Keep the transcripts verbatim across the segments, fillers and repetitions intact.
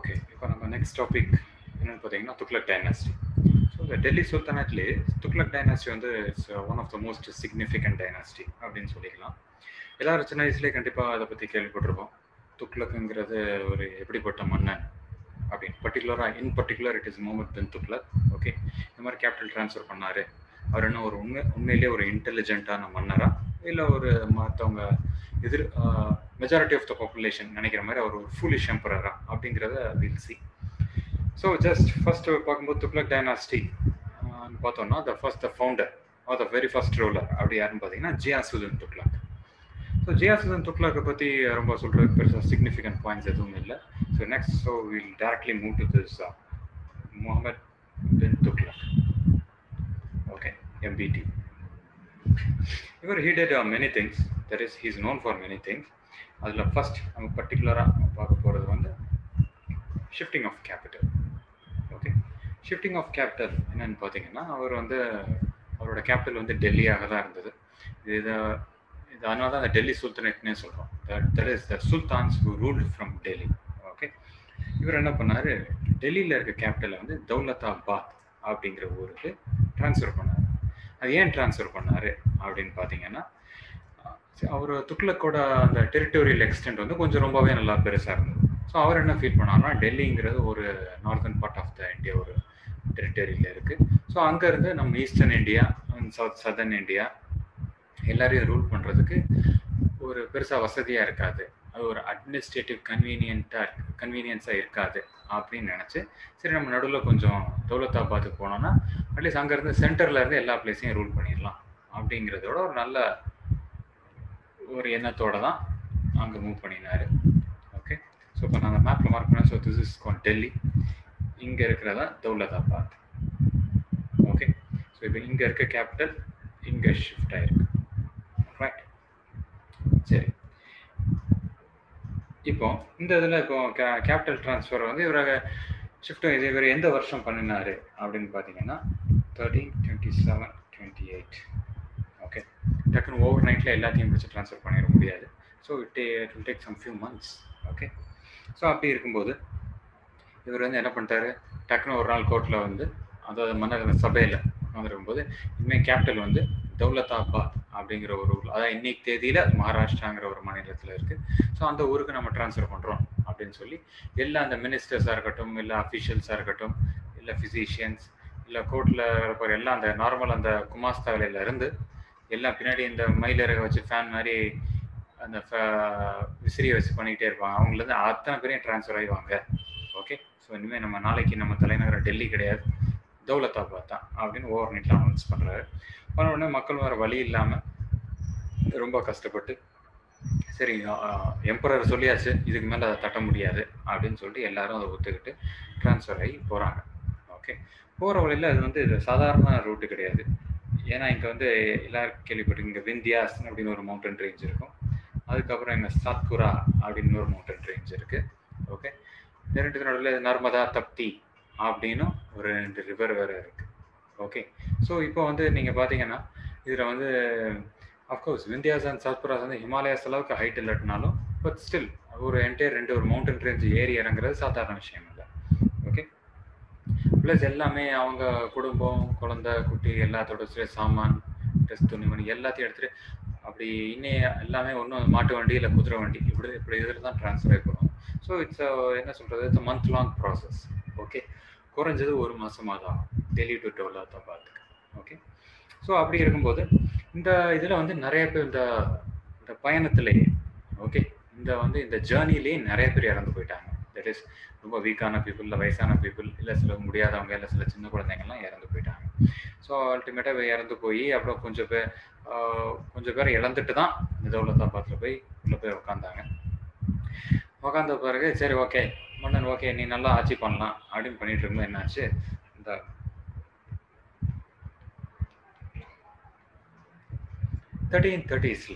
Okay. இப்போ நம்ம next topic என்னன்னு பார்த்தீங்கன்னா, துக்ளக் டைனாஸ்டி. ஸோ இந்த டெல்லி சுல்தானேட்லே துக்ளக் டைனாஸ்டி வந்து it's one of the most significant dynasty அப்படின்னு சொல்லிக்கலாம். எல்லாரும் சின்ன வயசுலேயே கண்டிப்பாக அதை பற்றி கேள்விப்பட்டிருப்போம். துக்ளக்குங்கிறது ஒரு எப்படிப்பட்ட மன்னன் அப்படின்னு. பர்டிகுலராக in particular it is Muhammad bin Tughlaq. Okay, இந்த மாதிரி கேபிட்டல் ட்ரான்ஸ்ஃபர் பண்ணார். அவர் என்ன ஒரு உண்மை உண்மையிலேயே ஒரு இன்டெலிஜென்ட்டான மன்னரா, இல்லை ஒரு மற்றவங்க எதிர் மெஜாரிட்டி ஆஃப் த பாப்புலேஷன் நினைக்கிற மாதிரி அவர் ஒரு ஃபூலிஷ் எம்பரரா அப்படிங்கிறத will see. So just first பார்க்கும்போது துக்ளக் டைனாஸ்டி பார்த்தோம்னா the first the founder or the very first ruler அப்படி யாருன்னு பார்த்தீங்கன்னா ஜியாசுதீன் துக்ளக். ஸோ ஜியாசுதீன் துக்ளக்கை பற்றி ரொம்ப சொல்கிறதுக்கு பெருசாக சிக்னிஃபிகண்ட் பாயிண்ட்ஸ் எதுவும் இல்லை. So next so will directly move to this Muhammad bin Tughlaq. Okay, MBT. இவர் he did uh, many things, that is he is known for many things. அதில் ஃபர்ஸ்ட் நம்ம பர்டிகுலராக பார்க்க போகிறது வந்து shifting of capital. Okay, shifting of capital என்னன்னு பார்த்தீங்கன்னா, அவர் வந்து அவரோட கேபிட்டல் வந்து டெல்லியாக தான் இருந்தது. இது இதை இது அதனால தான் அந்த டெல்லி சுல்தானேட்னே சொல்கிறோம். That is the sultans who ruled from Delhi. Okay, இவர் என்ன பண்ணார், டெல்லியில் இருக்க கேபிட்டலை வந்து தௌலதாபாத் அப்படிங்கிற ஊருக்கு ட்ரான்ஸ்ஃபர் பண்ணார். அது ஏன் ட்ரான்ஸ்ஃபர் பண்ணார் அப்படின்னு பார்த்தீங்கன்னா, அவர் துக்ளக்கோட அந்த டெரிட்டோரியல் எக்ஸ்டென்ட் வந்து கொஞ்சம் ரொம்பவே நல்லா பெருசாக இருந்தது. ஸோ அவர் என்ன ஃபீல் பண்ணார்னா, டெல்லிங்கிறது ஒரு northern part of the India ஒரு டெரிட்டரியில் இருக்குது. ஸோ அங்கேருந்து நம்ம eastern India and south southern India எல்லாரையும் ரூல் பண்ணுறதுக்கு ஒரு பெருசாக வசதியாக இருக்காது, அது ஒரு அட்மினிஸ்ட்ரேட்டிவ் கன்வீனியன்ட்டாக கன்வீனியன்ஸாக இருக்காது அப்படின்னு நினச்சி, சரி நம்ம நடுவில் கொஞ்சம் தௌலதாபாத்துக்கு போனோம்னா அட்லீஸ்ட் அங்கேருந்து சென்டர்லேருந்து எல்லா பிளேஸையும் ரூல் பண்ணிடலாம் அப்படிங்கிறதோட ஒரு நல்ல ஒரு எண்ணத்தோடு தான் அங்கே மூவ் பண்ணினார். ஓகே, ஸோ இப்போ நான் அந்த மேப்பில் மார்க் பண்ணேன். ஸோ திஸ் இஸ் கான் டெல்லி, இங்கே இருக்கிறதா தௌலதாபாத். ஓகே, ஸோ இப்போ இங்கே இருக்க கேபிட்டல் இங்கே ஷிஃப்ட் ஆகிருக்கு. ரைட், சரி. இப்போ இந்த இதில் இப்போ கே கேபிட்டல் ட்ரான்ஸ்ஃபர் வந்து இவரை ஷிஃப்ட் இது இவர் எந்த வருஷம் பண்ணினார் அப்படின்னு பார்த்தீங்கன்னா thirteen twenty seven twenty eight. Okay, டக்குன்னு ஓவர் நைட்டில் எல்லாத்தையும் பிடிச்சி ட்ரான்ஸ்ஃபர் பண்ணிட முடியாது. So it it will take some few months. Okay, so அப்படி இருக்கும்போது இவர் வந்து என்ன பண்ணிட்டாரு, டக்குன்னு ஒரு நாள் கோர்ட்டில் வந்து அதாவது மன்னர் சபையில் வந்துருக்கும்போது இனிமேல் கேபிட்டல் வந்து தௌலதாபாத் அப்படிங்கிற ஒரு ஊர், அதாவது இன்னைக்கு தேதியில் மகாராஷ்டிராங்கிற ஒரு மாநிலத்தில் இருக்குது. ஸோ அந்த ஊருக்கு நம்ம ட்ரான்ஸ்ஃபர் பண்ணுறோம் அப்படின்னு சொல்லி எல்லா அந்த மினிஸ்டர்ஸாக இருக்கட்டும், இல்லை அஃபிஷியல்ஸாக இருக்கட்டும், இல்லை ஃபிசிஷியன்ஸ், இல்லை கோர்ட்டில் இருக்கிற எல்லாம் அந்த நார்மல் அந்த குமாஸ்தா வேலையிலேருந்து எல்லாம் பின்னாடி இந்த மயிலிறக வச்சு ஃபேன் மாதிரி அந்த விசிறியை வச்சு பண்ணிக்கிட்டே இருப்பாங்க. அவங்களேருந்து அத்தனை பேரையும் ட்ரான்ஸ்ஃபர் ஆகிடுவாங்க. ஓகே, ஸோ இனிமேல் நம்ம நாளைக்கு நம்ம தலைநகரம் டெல்லி கிடையாது, தௌலதாபாத் தான் அப்படின்னு ஓவர் நைட்டில் அனௌன்ஸ் பண்ணுறாரு. பண்ண உடனே மக்கள் வேறு வழி இல்லாமல் ரொம்ப கஷ்டப்பட்டு, சரி எம்பரர் சொல்லியாச்சு, இதுக்கு மேலே அதை தட்ட முடியாது அப்படின்னு சொல்லிட்டு எல்லாரும் அதை ஒத்துக்கிட்டு ட்ரான்ஸ்ஃபர் ஆகி போகிறாங்க. ஓகே, போகிற வழியில் அது வந்து இது சாதாரண ரூட்டு கிடையாது. ஏன்னா இங்கே வந்து எல்லாருக்கும் கேள்விப்பட்டு இங்கே விந்தியாஸ் அப்படின்னு ஒரு மவுண்டன் ரேஞ்ச் இருக்கும், அதுக்கப்புறம் இங்கே சாத்புரா அப்படின்னு ஒரு மவுண்டன் ரேஞ்ச் இருக்குது. ஓகே, இந்த ரெண்டு நடுவில் நர்மதா தப்தி அப்படின்னு ஒரு ரெண்டு ரிவர் வேறு இருக்குது. ஓகே, ஸோ இப்போ வந்து நீங்கள் பார்த்தீங்கன்னா இதில் வந்து அஃப்கோர்ஸ் விந்தியாஸ் அண்ட் சாத்புராஸ் வந்து ஹிமாலயாஸ் அளவுக்கு ஹைட் இல்லாட்டினாலும் பட் ஸ்டில் ஒரு என்டையர் ரெண்டு ஒரு மவுண்டன் ரேஞ்ச் ஏறி இறங்குறது சாதாரண விஷயம் இல்லை. ஓகே, ப்ளஸ் எல்லாமே அவங்க குடும்பம், குழந்தை, குட்டி எல்லாத்தோட சாமான், ட்ரெஸ், துணிமணி எல்லாத்தையும் எடுத்துகிட்டு அப்படி இன்னும் எல்லாமே ஒன்றும் மாட்டு வண்டி இல்லை குதிரை வண்டி இப்படி இப்படி இதில் தான் ட்ரான்ஸ்ஃபர் ஆகி போகிறோம். ஸோ இட்ஸ் என்ன சொல்கிறது, it's month long process. Okay, குறைஞ்சது ஒரு மாதமாக தான் டெல்லி டு தௌலதாபாத்துக்கு. ஓகே, ஸோ அப்படி இருக்கும்போது இந்த இதில் வந்து நிறைய பேர் இந்த இந்த பயணத்திலேயே ஓகே இந்த வந்து இந்த ஜேர்னிலேயே நிறைய பேர் இறந்து போயிட்டாங்க. தட் இஸ் ரொம்ப வீக்கான பீப்புள், இல்லை வயசான பீப்புள், இல்லை சில முடியாதவங்க, இல்லை சில சின்ன குழந்தைங்கள்லாம் இறந்து போயிட்டாங்க. ஸோ அல்டிமேட்டாக இறந்து போய் அப்புறம் கொஞ்சம் பேர் கொஞ்சம் பேர் இழந்துட்டு தான் இந்த தௌலதாபாத்தில் போய் உள்ள போய் உட்காந்தாங்க. உட்காந்த பிறகு சரி ஓகே மன்னன் ஓகே நீ நல்லா ஆட்சி பண்ணலாம் அப்படின்னு பண்ணிட்டு இருக்கும்போது என்னாச்சு, இந்த தேர்ட்டீன் தேர்ட்டிஸில்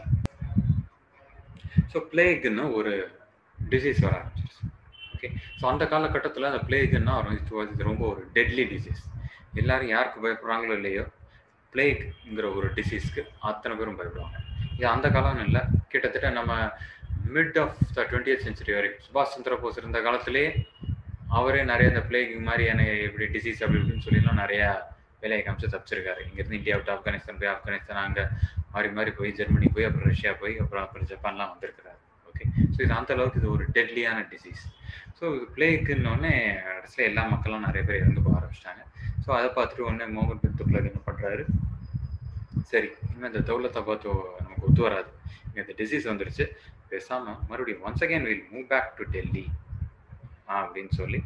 ஸோ பிளேக்குன்னு ஒரு டிசீஸ் வர ஆரம்பிச்சிருச்சு. ஓகே, ஸோ அந்த காலகட்டத்தில் அந்த பிளேக்குன்னா இது ரொம்ப ஒரு டெட்லி டிசீஸ். எல்லாரும் யாருக்கு பயப்படுறாங்களோ இல்லையோ, பிளேக்ங்கிற ஒரு டிசீஸ்க்கு அத்தனை பேரும் பயப்படுவாங்க. இது அந்த காலம் இல்லை, கிட்டத்தட்ட நம்ம mid of the twentieth century வரைக்கும் சுபாஷ் சந்திர போஸ் இருந்த காலத்திலே அவரே நிறைய இந்த பிளேக் மாதிரியான இப்படி டிசீஸ் அப்படி இப்படின்னு சொல்லிலாம் நிறையா வேலையை காமிச்சு தப்பிச்சிருக்காரு. இங்கேருந்து இந்தியா விட்டு ஆப்கானிஸ்தான் போய் ஆப்கானிஸ்தான் அங்கே மாறி மாறி போய் ஜெர்மனி போய் அப்புறம் ரஷ்யா போய் அப்புறம் அப்புறம் ஜப்பான்லாம் வந்திருக்கிறாரு. ஓகே, ஸோ இது அந்த அளவுக்கு இது ஒரு டெட்லியான டிசீஸ். ஸோ இது பிளேக்குன்னொடனே கடைசியில் எல்லா மக்களும் நிறைய பேர் இறந்து போக ஆரம்பிச்சிட்டாங்க. ஸோ அதை பார்த்துட்டு உடனே முகமது பின் துக்ளக் என்ன பண்ணுறாரு, சரி இனிமேல் இந்த தௌலத்தாபாத் நமக்கு ஒத்து வராது, இங்கே இந்த டிசீஸ் வந்துருச்சு, பேசாமல் மறுபடியும் once again will move back to Delhi அப்படின்னு சொல்லி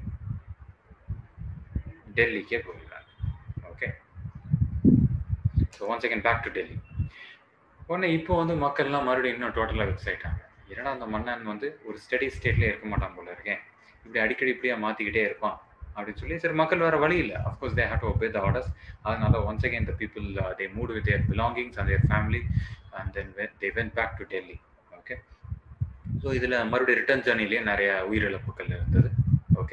டெல்லிக்கே போயிடுறாங்க. Okay, so once again back to Delhi. உடனே இப்போ வந்து மக்கள்லாம் மறுபடியும் இன்னும் டோட்டலாக வெக்ஸ் ஆகிட்டாங்க. ஏன்னா அந்த மன்னன் வந்து ஒரு ஸ்டடி ஸ்டேட்லேயே இருக்க மாட்டான் போல இருக்கேன், இப்படி அடிக்கடி இப்படியா மாற்றிக்கிட்டே இருப்பான் அப்படின்னு சொல்லி சரி மக்கள் வேறு வழி இல்லை, of course they have to obey the orders. அதனால once again the people they move with their belongings and their family and then they went back to Delhi. Okay, so இதில் மறுபடியும் ரிட்டர்ன் ஜர்னிலேயே நிறைய உயிரிழப்புகள் இருந்தது. ஓகே,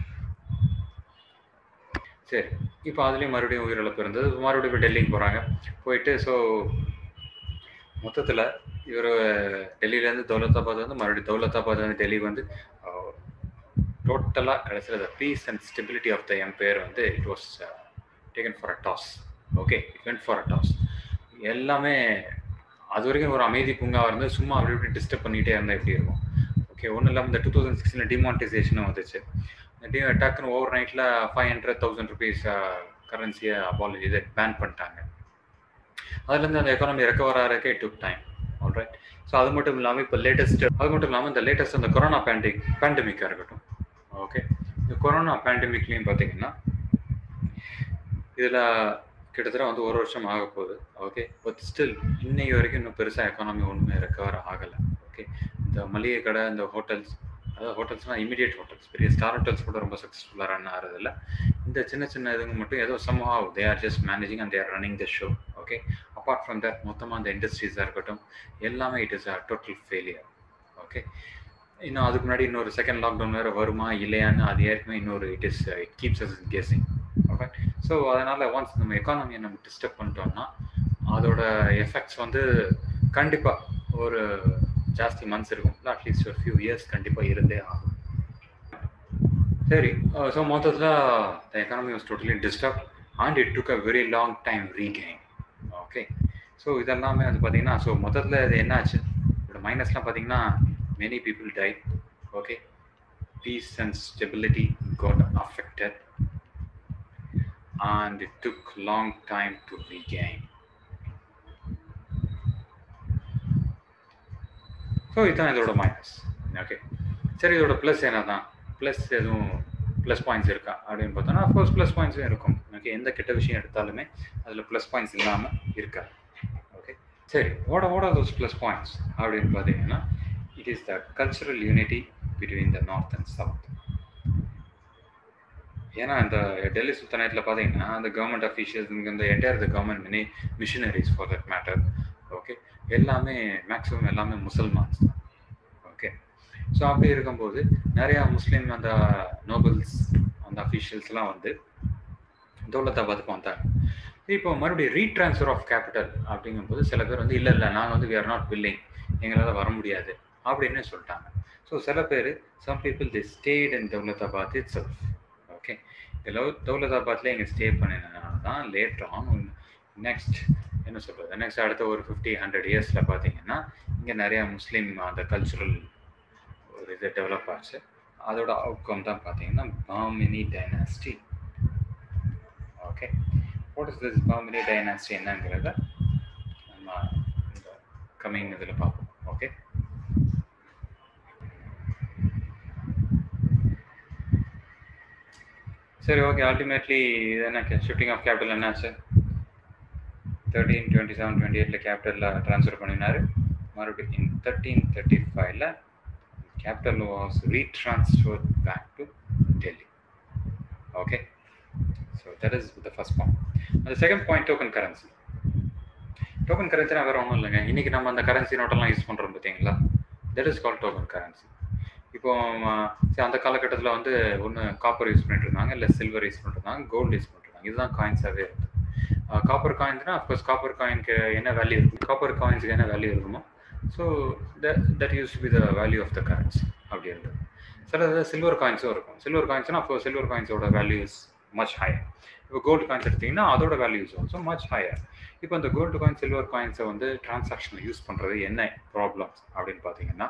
சரி இப்போ அதுலேயும் மறுபடியும் உயிரிழப்பு இருந்தது. மறுபடியும் இப்போ டெல்லிக்கு போகிறாங்க. போயிட்டு ஸோ மொத்தத்தில் இவர் டெல்லியிலேருந்து தௌலத்தாபாத் வந்து மறுபடியும் தௌலத்தாபாத் வந்து டெல்லிக்கு வந்து டோட்டலாக கடைசியில் the peace and stability of the empire வந்து it was taken for a toss. Okay, it went for a toss. எல்லாமே அது வரைக்கும் ஒரு அமைதி பூங்காவாக இருந்து சும்மா அப்படி இப்படி டிஸ்டர்ப் பண்ணிகிட்டே இருந்தால் எப்படி இருக்கும். ஓகே, ஒன்றும் இல்லாமல் இந்த டூ தௌசண்ட் சிக்ஸ்டீனில் டிமானிட்டைசேஷனும் வந்துச்சு. டி டக்குன்னு ஓவர் நைட்டில் ஃபைவ் ஹண்ட்ரட் தௌசண்ட் ருபீஸ் கரன்சியை அபாலஜி இதை பேன் பண்ணிட்டாங்க. அதுலேருந்து அந்த எக்கானமி ரெக்கவர் ஆகிறதுக்கே it took time. Alright, so அது மட்டும் இல்லாமல் இப்போ லேட்டஸ்ட் அது மட்டும் இல்லாமல் இந்த லேட்டஸ்ட் அந்த கொரோனா பேண்டிக் பேண்டமிக்காக இருக்கட்டும். ஓகே, இந்த கொரோனா பேண்டமிக்லேயும் பார்த்தீங்கன்னா இதில் கிட்டத்தட்ட வந்து ஒரு வருஷம் ஆக போகுது. ஓகே, பட் ஸ்டில் இன்னைக்கு வரைக்கும் இன்னும் பெருசாக எக்கானமி ஒன்றுமே ரெக்கவர் ஆகலை. ஓகே, இந்த மளிகை கடை, இந்த ஹோட்டல்ஸ், அதாவது ஹோட்டல்ஸ்னால் இமீடியட் ஹோட்டல்ஸ், பெரிய ஸ்டார் ஹோட்டல்ஸ் கூட ரொம்ப சக்ஸஸ்ஃபுல்லாக ரன் ஆகிறதில்ல. இந்த சின்ன சின்ன இதுங்க மட்டும் ஏதோ somehow they are just managing and they are running the show. Okay, apart from that மொத்தமாக அந்த இண்டஸ்ட்ரீஸாக இருக்கட்டும் எல்லாமே it is a total failure. Okay, இன்னும் அதுக்கு முன்னாடி இன்னொரு செகண்ட் லாக்டவுன் வேறு வருமா இல்லையான்னு அது ஏற்கனவே இன்னொரு it is it keeps us guessing. Okay, so அதனால் ஒன்ஸ் நம்ம எக்கானமியை நம்ம டிஸ்டர்ப் பண்ணிட்டோம்னா அதோட எஃபெக்ட்ஸ் வந்து கண்டிப்பாக ஒரு ஜாஸ்தி மந்த்ஸ் இருக்கும், இல்லை அட்லீஸ்ட் ஒரு ஃபியூ இயர்ஸ் கண்டிப்பாக இருந்தே ஆகும். சரி, ஸோ மொத்தத்தில் the economy was totally disturb and it took a very long time regain. Okay, so இதெல்லாமே வந்து பார்த்தீங்கன்னா ஸோ மொத்தத்தில் இது என்னாச்சு, இதோட மைனஸ்லாம் பார்த்தீங்கன்னா many people died. Okay, peace and stability got affected and it took long time to regain. So இதுதான் இதோட மைனஸ். ஓகே, சரி இதோட ப்ளஸ் என்ன தான், ப்ளஸ் எதுவும் ப்ளஸ் பாயிண்ட்ஸ் இருக்கா அப்படின்னு பார்த்தோன்னா அஃப்கோர்ஸ் ப்ளஸ் பாயிண்ட்ஸும் இருக்கும். ஓகே, எந்த கெட்ட விஷயம் எடுத்தாலுமே அதில் ப்ளஸ் பாயிண்ட்ஸ் இல்லாமல் இருக்காது. ஓகே, சரி what are what are those plus points அப்படின்னு பார்த்தீங்கன்னா it is the cultural unity between the north and south. ஏன்னா இந்த டெல்லி சுல்தானேட்டில் பார்த்தீங்கன்னா அந்த கவர்மெண்ட் அஃபீஷியல்ஸ் இந்த entire the government mini machineries for that matter. Okay, எல்லாமே மேக்ஸிமம் எல்லாமே முசல்மான்ஸ் தான். ஓகே, ஸோ அப்படி இருக்கும்போது நிறையா முஸ்லீம் அந்த நோபல்ஸ் அந்த அஃபீஷியல்ஸ்லாம் வந்து தௌலத்தாபாத்துக்கு வந்தாங்க. இப்போ மறுபடியும் ரீட்ரான்ஸ்ஃபர் ஆஃப் கேபிட்டல் அப்படிங்கும்போது சில பேர் வந்து இல்லை இல்லை நாங்கள் வந்து வி ஆர் நாட் வில்லிங், எங்களால் வர முடியாது அப்படின்னு சொல்லிட்டாங்க. ஸோ சில பேர் some people the state in Daulatabad itself. Okay, இதில் தௌலத்தாபாத்தில் இங்கே ஸ்டே பண்ணினால தான் லேட்டர் ஆன் நெக்ஸ்ட் என்ன சொல்கிறது நெக்ஸ்ட் அடுத்த ஒரு ஃபிஃப்டி ஹண்ட்ரட் இயர்ஸில் பார்த்தீங்கன்னா இங்கே நிறையா முஸ்லீம் அந்த கல்ச்சுரல் ஒரு இது டெவலப் ஆச்சு. அதோட அவுட்கம் தான் பார்த்தீங்கன்னா Bahmani dynasty. Okay, what is this Bahmani dynasty என்னங்கிறத நம்ம இந்த கம்மிங் இதில் பார்ப்போம். ஓகே, சரி ஓகே, அல்டிமேட்லி இது என்ன ஷிஃப்டிங் ஆஃப் கேபிட்டல் என்னாச்சு, தேர்ட்டீன் டுவெண்ட்டி செவன் டுவெண்ட்டி எயிட்டில் கேபிட்டலில் ட்ரான்ஸ்ஃபர் பண்ணினார். மறுபடியும் இன் தேர்ட்டீன் தேர்ட்டி ஃபைவ்ல capital was retransfer back to Delhi. Okay, so that is the first point. அந்த second point token currency. Token கரன்சினா வேறு ஒன்றும் இல்லைங்க, இன்றைக்கி நம்ம அந்த கரன்சி நோட்டெல்லாம் யூஸ் பண்ணுறோம் பார்த்தீங்களா, that is called token currency. இப்போ அந்த காலகட்டத்தில் வந்து ஒன்று காப்பர் யூஸ் பண்ணிட்டு இருந்தாங்க, இல்லை சில்வர் யூஸ் பண்ணிட்டு இருந்தாங்க, கோல்டு யூஸ் பண்ணிட்டு இருந்தாங்க. இதுதான் காயின்ஸாகவே இருக்குது. காப்பர் காயின்ஸ்னால் அஃப்கோர்ஸ் காப்பர் காயினுக்கு என்ன வேல்யூ இருக்கும், காப்பர் காயின்ஸுக்கு என்ன வேல்யூ இருக்குமோ so that use to be the value of the currency அப்படி இருந்தது. சில சில்வர் காயின்ஸும் இருக்கும். சில்வர் காயின்ஸ்னா அப்போ சில்வர் காயின்ஸோட வேல்யூ இஸ் மச் ஹையர். இப்போ கோல்டு காயின்ஸ் எடுத்தீங்கன்னா அதோட value is also much higher. இப்போ இந்த கோல்டு காயின் சில்வர் காயின்ஸை வந்து டிரான்சாக்ஷனில் யூஸ் பண்ணுறது என்ன ப்ராப்ளம்ஸ் அப்படின்னு பார்த்தீங்கன்னா,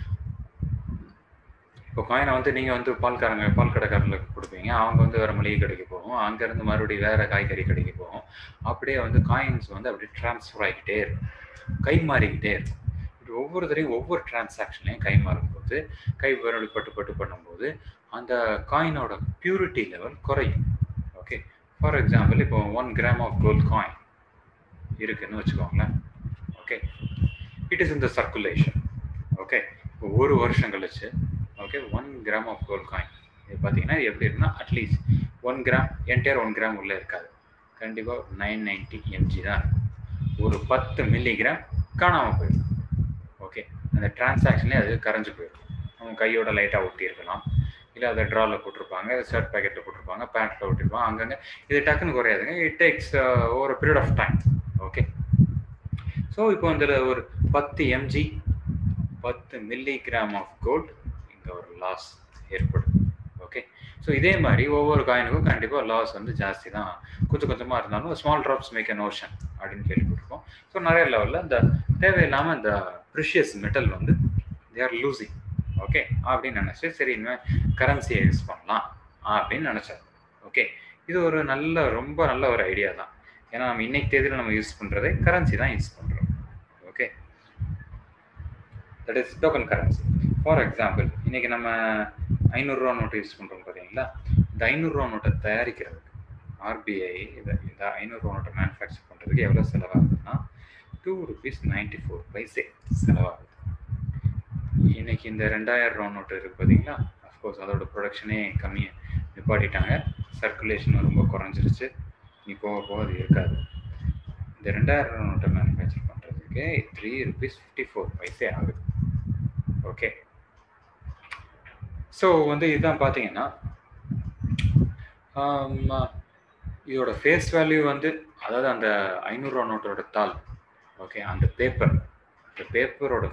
இப்போ காயினை வந்து நீங்கள் வந்து பால்காரங்க பால் கடைக்காரங்களுக்கு கொடுப்பீங்க, அவங்க வந்து வேறு மளிகை கடைக்கு போகும், அங்கேருந்து மறுபடியும் வேறு காய்கறி கடைக்கு போகும். அப்படியே வந்து காயின்ஸ் வந்து அப்படியே ட்ரான்ஸ்ஃபர் ஆகிக்கிட்டே இருக்கும், கை மாறிக்கிட்டே இருக்கும். இப்படி ஒவ்வொரு தடையும் ஒவ்வொரு டிரான்சாக்ஷன்லையும் கை மாறும்போது, கை விரல் பட்டு பட்டு பண்ணும்போது அந்த காயினோட பியூரிட்டி லெவல் குறையும். ஓகே, ஃபார் எக்ஸாம்பிள் இப்போ one gram of gold coin இருக்குன்னு வச்சுக்கோங்களேன். Okay, it is in the circulation. Okay, இப்போ ஒரு வருஷம் கழிச்சு okay one gram of gold coin இது பார்த்தீங்கன்னா இது எப்படி இருக்குன்னா, at least one gram entire one gram உள்ளே இருக்காது, கண்டிப்பாக நைன் நைன்ட்டி எம்ஜி தான் இருக்கும். ஒரு பத்து மில்லிகிராம் காணாமல் போயிருக்கும். ஓகே, அந்த டிரான்சாக்ஷனே அது கரைஞ்சி போயிருக்கும். அவங்க கையோட லைட்டாக ஒட்டி இருக்கலாம், இல்லை அதை ட்ராவில் போட்டிருப்பாங்க, ஷர்ட் பேக்கெட்டில் போட்டிருப்பாங்க, பேண்ட்டில் ஒட்டிருப்பாங்க, அங்கங்கே. இது டக்குன்னு குறையாதுங்க, இட் டேக்ஸ் ஒரு period of time. Okay, so இப்போ வந்து ஒரு பத்து எம்ஜி பத்து மில்லிகிராம் ஆஃப் கோல்டு இங்கே ஒரு லாஸ் ஏற்படும். ஓகே, ஸோ இதே மாதிரி ஒவ்வொரு காயினுக்கும் கண்டிப்பாக லாஸ் வந்து ஜாஸ்தி தான். கொஞ்சம் கொஞ்சமாக இருந்தாலும் small drops make an ocean அப்படின்னு கேள்விப்பட்டிருக்கோம். ஸோ நிறைய லெவலில் இந்த தேவையில்லாமல் இந்த ப்ரிஷியஸ் மெட்டல் வந்து தே ஆர் லூசிங். ஓகே, அப்படின்னு நினச்சி சரி இனிமேல் கரன்சியை யூஸ் பண்ணலாம் அப்படின்னு நினச்சாரு. ஓகே, இது ஒரு நல்ல ரொம்ப நல்ல ஒரு ஐடியா தான். ஏன்னா நம்ம இன்னைக்கு தேதியில் நம்ம யூஸ் பண்ணுறதே கரன்சி தான் யூஸ் பண்ணுறோம். Okay, that is token currency. For example இன்றைக்கி நம்ம ஐநூறுரூவா நோட்டு யூஸ் பண்ணுறோம் பார்த்தீங்களா, இந்த ஐநூறுரூவா நோட்டை தயாரிக்கிறதுக்கு ஆர்பிஐ இதை இந்த ஐநூறுரூவா நோட்டை மேனுஃபேக்சர் பண்ணுறதுக்கு எவ்வளோ செலவாகுதுன்னா two rupees ninety four paise செலவாகுது. இன்றைக்கி இந்த ரெண்டாயிரம் ரூபா நோட்டு இருக்குது பார்த்தீங்களா, அஃப்கோர்ஸ் அதோட ப்ரொடக்ஷனே கம்மியாக நிப்பாட்டிட்டாங்க, சர்க்குலேஷனும் ரொம்ப குறைஞ்சிருச்சு, நீ போக போக அது இருக்காது. இந்த ரெண்டாயிரம் ரூபா நோட்டை மேனுஃபேக்சர் பண்ணுறதுக்கு three rupees fifty four paise ஆகுது. ஓகே, ஸோ வந்து இதுதான் பார்த்தீங்கன்னா இதோட ஃபேஸ் வேல்யூ வந்து, அதாவது அந்த ஐநூறுரூவா நோட்டோட தாள். ஓகே, அந்த பேப்பர் அந்த பேப்பரோட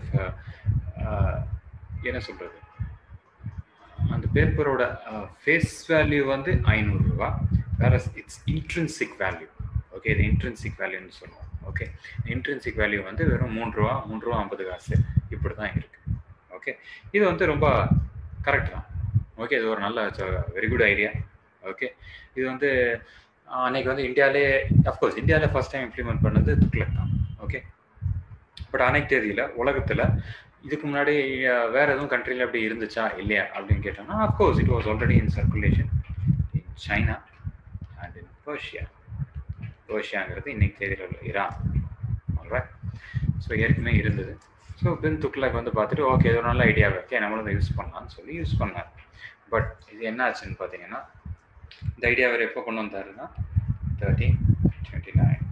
என்ன சொல்கிறது, அந்த பேப்பரோட ஃபேஸ் வேல்யூ வந்து ஐநூறுரூவா, வேற இட்ஸ் இன்ட்ரின்சிக் வேல்யூ. ஓகே, இது இன்ட்ரின்சிக் வேல்யூன்னு சொல்லுவோம். ஓகே, இன்ட்ரின்சிக் வேல்யூ வந்து வெறும் மூன்று ரூபா மூன்று ரூபா ஐம்பது காசு இப்படி தான் இருக்குது. ஓகே, இது வந்து ரொம்ப கரெக்ட் தான். ஓகே, இது ஒரு நல்ல வெரி குட் ஐடியா. ஓகே, இது வந்து அன்னைக்கு வந்து இந்தியாவிலே அஃப்கோர்ஸ் இந்தியாவில் ஃபர்ஸ்ட் டைம் இம்ப்ளிமெண்ட் பண்ணது துக்ளக் தான். ஓகே, பட் அன்னைக்கு தேதியில் உலகத்தில் இதுக்கு முன்னாடி வேறு எதுவும் கண்ட்ரியில் அப்படி இருந்துச்சா இல்லையா அப்படின்னு கேட்டோம்னா, of course it was already in circulation in China and in Persia. பர்ஷியாங்கிறது இன்னைக்கு தேதியில் உள்ள ஈரான். ஆல்ரைட், ஸோ ஏற்கனவே இருந்தது. ஸோ பின் துக்ளக் வந்து பார்த்துட்டு ஓகே இது ஒரு நல்ல ஐடியாவே இருக்கே, நம்மளும் அதை யூஸ் பண்ணலான்னு சொல்லி யூஸ் பண்ணார். பட் இது என்ன ஆச்சுன்னு பார்த்தீங்கன்னா, இந்த ஐடியாவை எப்போ கொண்டு வந்தாருன்னா thirteen twenty nine.